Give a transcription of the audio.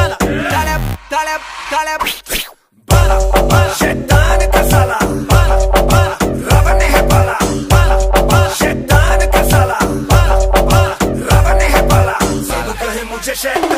शैतान का साला रावण है पाला, शैतान का साला रावण है पाला, सब कहे मुझे शैतान।